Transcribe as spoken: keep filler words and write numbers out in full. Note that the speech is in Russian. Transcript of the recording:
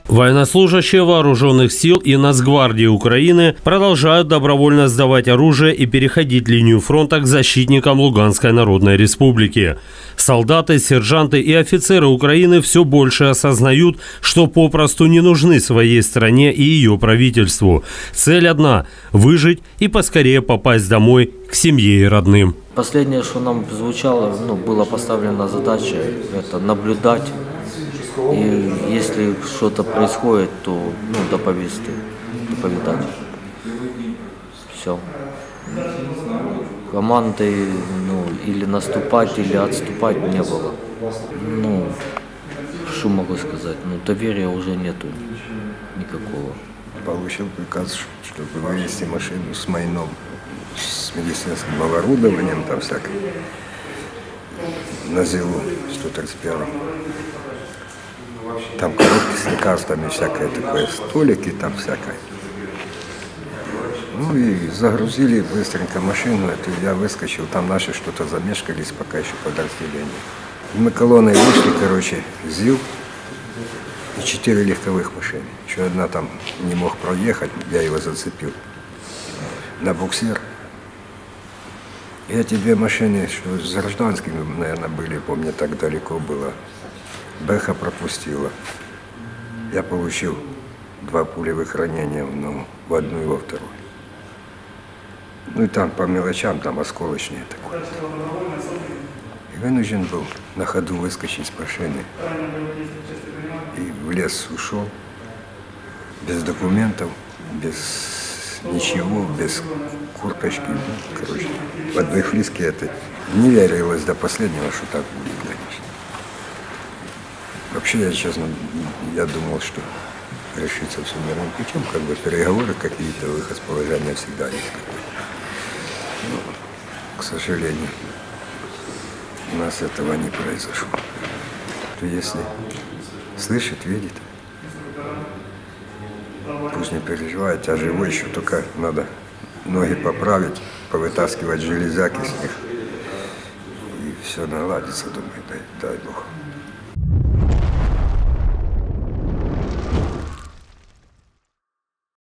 Военнослужащие вооруженных сил и Нацгвардии Украины продолжают добровольно сдавать оружие и переходить линию фронта к защитникам Луганской Народной Республики. Солдаты, сержанты и офицеры Украины все больше осознают, что попросту не нужны своей стране и ее правительству. Цель одна – выжить и поскорее попасть домой к семье и родным. Последнее, что нам звучало, ну, была поставлена задача – это наблюдать. И если что-то происходит, то ну, доповести, доповедать. Все. Команды ну, или наступать, или отступать не было. Ну, что могу сказать? Ну, доверия уже нету никакого. Получил приказ, чтобы вывести машину с майном, с медицинским оборудованием, там всякое, на Зилу сто тридцать первый. Там коробки с лекарствами, всякое такое, столики там всякое. Ну и загрузили быстренько машину, это я выскочил, там наши что-то замешкались, пока еще подразделения. Мы колонной вышли, короче, ЗИЛ и четыре легковых машины. Еще одна там не мог проехать, я его зацепил на буксир. И эти две машины, что с гражданскими, наверное, были, помню, так далеко было. Бэха пропустила. Я получил два пулевых ранения в ногу, в одну и во вторую. Ну и там по мелочам, там осколочные такое. И вынужден был на ходу выскочить с машины. И в лес ушел, без документов, без ничего, без курточки. Короче, в одной флиске это не верилось до последнего, что так будет, конечно. Вообще, я честно, я думал, что решится все мирным путем, как бы переговоры какие-то, выход с положения всегда есть. Но, к сожалению, у нас этого не произошло. Если слышит, видит, пусть не переживает, я живой еще, только надо ноги поправить, повытаскивать железяки с них, и все наладится, думаю, дай, дай Бог.